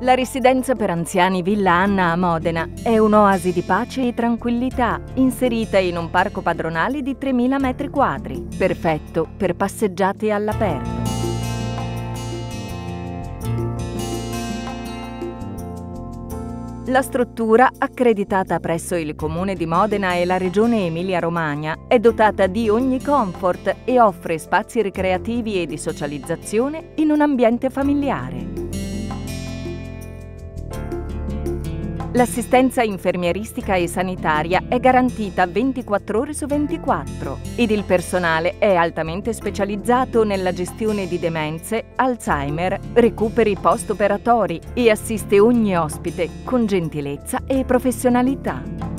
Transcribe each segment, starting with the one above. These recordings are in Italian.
La residenza per anziani Villa Anna a Modena è un'oasi di pace e tranquillità inserita in un parco padronale di 3.000 metri quadri, perfetto per passeggiate all'aperto. La struttura, accreditata presso il Comune di Modena e la Regione Emilia-Romagna, è dotata di ogni comfort e offre spazi ricreativi e di socializzazione in un ambiente familiare. L'assistenza infermieristica e sanitaria è garantita 24 ore su 24 ed il personale è altamente specializzato nella gestione di demenze, Alzheimer, recuperi post-operatori e assiste ogni ospite con gentilezza e professionalità.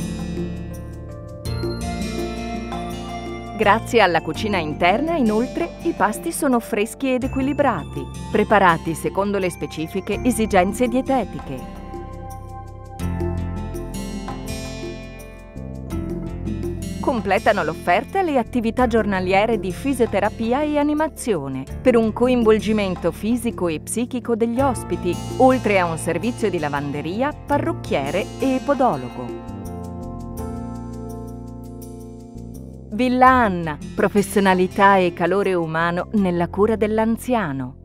Grazie alla cucina interna, inoltre, i pasti sono freschi ed equilibrati, preparati secondo le specifiche esigenze dietetiche. Completano l'offerta le attività giornaliere di fisioterapia e animazione per un coinvolgimento fisico e psichico degli ospiti, oltre a un servizio di lavanderia, parrucchiere e podologo. Villa Anna, professionalità e calore umano nella cura dell'anziano.